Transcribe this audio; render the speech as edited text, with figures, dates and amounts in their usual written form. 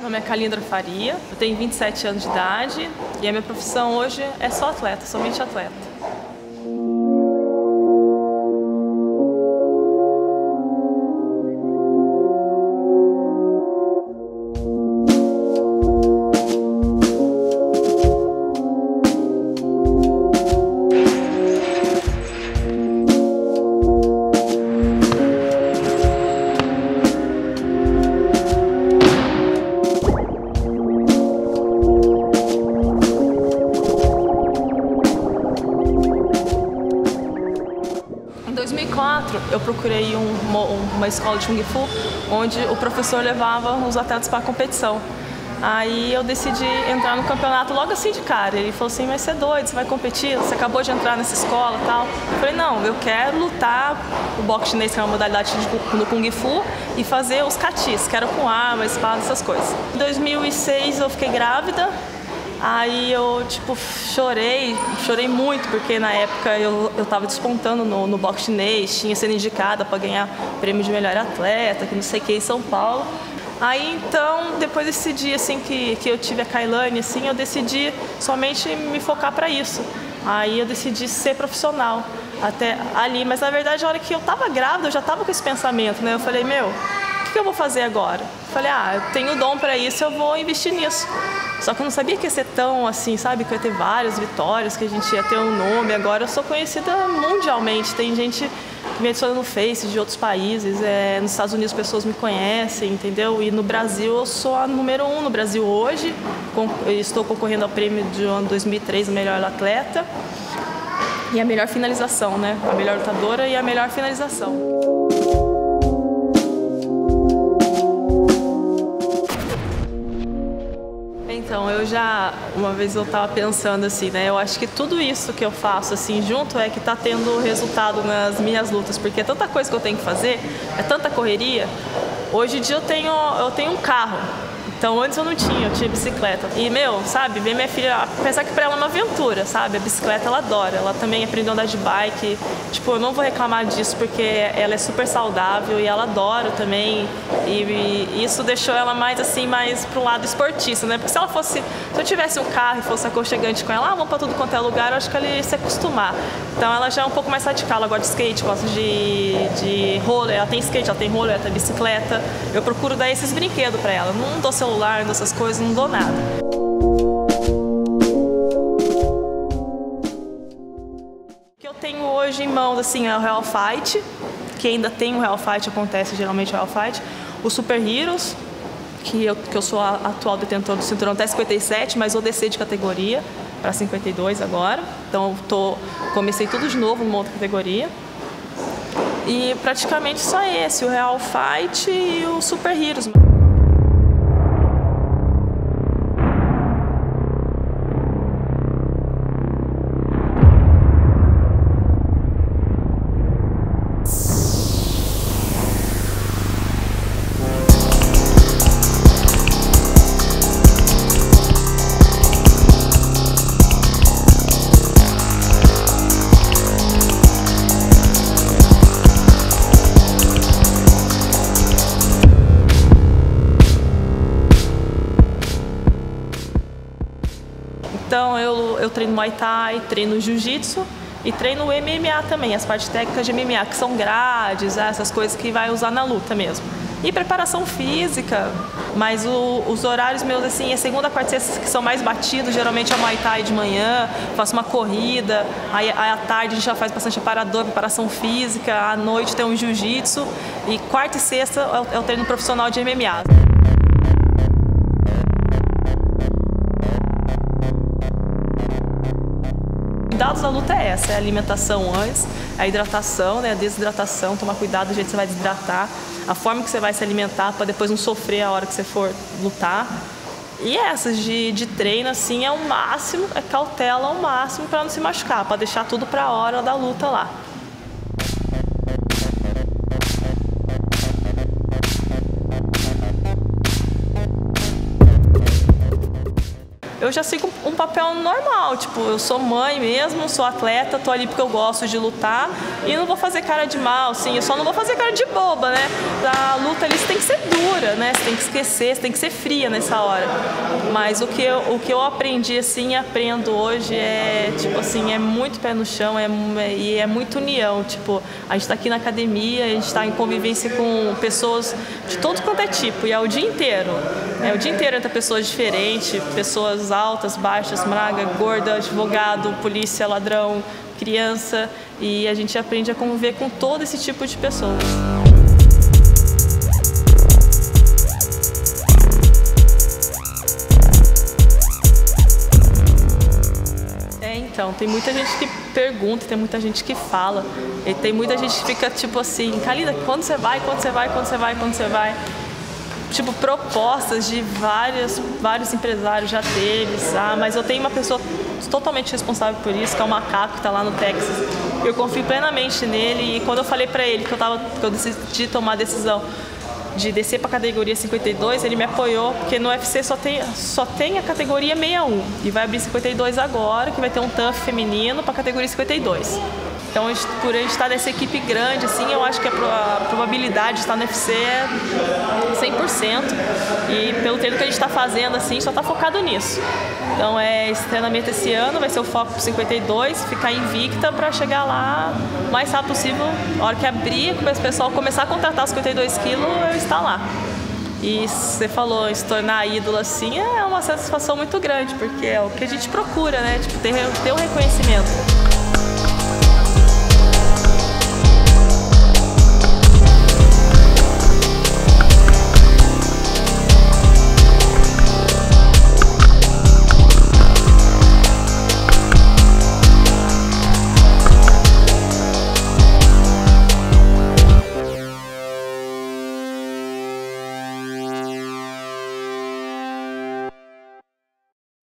Meu nome é Kalindra Faria, eu tenho 27 anos de idade e a minha profissão hoje é só atleta, somente atleta. Em 2004, eu procurei uma escola de Kung Fu onde o professor levava os atletas para a competição. Aí eu decidi entrar no campeonato logo assim de cara. Ele falou assim, mas você é doido, você vai competir? Você acabou de entrar nessa escola e tal. Eu falei, não, eu quero lutar o boxe chinês, que é uma modalidade no Kung Fu, e fazer os katis, que era com arma, espada, essas coisas. Em 2006 eu fiquei grávida. Aí eu, chorei muito, porque na época eu tava despontando no boxe chinês, tinha sido indicada para ganhar prêmio de melhor atleta, que não sei o que, em São Paulo. Aí então, depois desse dia assim, que eu tive a Kailane, assim, eu decidi somente me focar para isso. Aí eu decidi ser profissional até ali, mas na verdade a hora que eu tava grávida, eu já tava com esse pensamento, né? Eu falei, meu, o que eu vou fazer agora? Eu falei, eu tenho dom para isso, eu vou investir nisso. Só que eu não sabia que ia ser tão assim, sabe? Que eu ia ter várias vitórias, que a gente ia ter um nome. Agora eu sou conhecida mundialmente. Tem gente que me adiciona no Face de outros países. Nos Estados Unidos as pessoas me conhecem, entendeu? E no Brasil eu sou a número 1 no Brasil hoje. Estou concorrendo ao prêmio de ano 2003, o melhor atleta. E a melhor finalização, né? A melhor lutadora e a melhor finalização. Então, uma vez eu estava pensando assim, né, eu acho que tudo isso que eu faço assim junto é que está tendo resultado nas minhas lutas, porque é tanta coisa que eu tenho que fazer, é tanta correria. Hoje em dia eu tenho um carro, então antes eu não tinha, eu tinha bicicleta. E, sabe, ver minha filha, apesar que para ela é uma aventura, sabe, a bicicleta ela adora, ela também aprendeu a andar de bike, eu não vou reclamar disso porque ela é super saudável e ela adora também, e isso deixou ela mais pro lado esportista, né, porque se eu tivesse um carro e fosse aconchegante com ela, vamos para tudo quanto é lugar, eu acho que ela ia se acostumar. Então ela já é um pouco mais radical, ela gosta de skate, gosta de roller, ela tem skate, ela tem roller, ela tem bicicleta. Eu procuro dar esses brinquedos para ela, não dou celular, não dou essas coisas, não dou nada. O que eu tenho hoje em mãos assim, é o Real Fight, que ainda tem o Real Fight, acontece geralmente o Real Fight, o Super Heroes, que eu sou a atual detentora do cinturão até 57, mas vou descer de categoria para 52 agora. Então comecei tudo de novo numa outra categoria. E praticamente só esse, o Real Fight e o Super Heroes. Então eu treino Muay Thai, treino Jiu-Jitsu e treino MMA também, as partes técnicas de MMA, que são grades, essas coisas que vai usar na luta mesmo. E preparação física, mas os horários meus assim, é segunda, quarta e sexta que são mais batidos, geralmente é Muay Thai de manhã, faço uma corrida, aí à tarde a gente já faz bastante aparador, preparação física, à noite tem um Jiu-Jitsu e quarta e sexta é o treino profissional de MMA. Cuidados da luta é essa, é a alimentação antes, a hidratação, né, a desidratação, tomar cuidado do jeito que você vai desidratar, a forma que você vai se alimentar para depois não sofrer a hora que você for lutar. E essas de treino, assim, é o máximo, é cautela ao máximo para não se machucar, para deixar tudo para a hora da luta lá. eu já sigo um papel normal, tipo, eu sou mãe mesmo, sou atleta, tô ali porque eu gosto de lutar e não vou fazer cara de mal, assim, eu só não vou fazer cara de boba, né? A luta ali você tem que ser dura, né? Você tem que esquecer, você tem que ser fria nessa hora. Mas o que eu aprendi, assim, e aprendo hoje é, tipo assim, é muito pé no chão e é muito união, tipo, a gente tá aqui na academia, a gente tá em convivência com pessoas de todo quanto é tipo, e é o dia inteiro. É o dia inteiro entre pessoas diferentes, pessoas altas, baixas, magra, gorda, advogado, polícia, ladrão, criança, e a gente aprende a conviver com todo esse tipo de pessoas. Então, tem muita gente que pergunta, tem muita gente que fala, e tem muita gente que fica tipo assim, Kalida, quando você vai, quando você vai, quando você vai, quando você vai? Tipo, propostas de vários empresários já teve, mas eu tenho uma pessoa totalmente responsável por isso, que é o Macaco, que está lá no Texas. Eu confio plenamente nele e quando eu falei para ele que eu decidi tomar a decisão de descer para a categoria 52, ele me apoiou, porque no UFC só tem a categoria 61 e vai abrir 52 agora, que vai ter um TUF feminino para a categoria 52. Então, por a gente estar nessa equipe grande, assim, eu acho que a probabilidade de estar no UFC é 100%. E pelo treino que a gente está fazendo, assim, só está focado nisso. Então, esse treinamento esse ano vai ser o foco para 52, ficar invicta para chegar lá o mais rápido possível. A hora que abrir, o pessoal começar a contratar os 52 quilos, eu estar lá. E você falou, se tornar ídolo assim, é uma satisfação muito grande, porque é o que a gente procura, né? Tipo, ter um reconhecimento.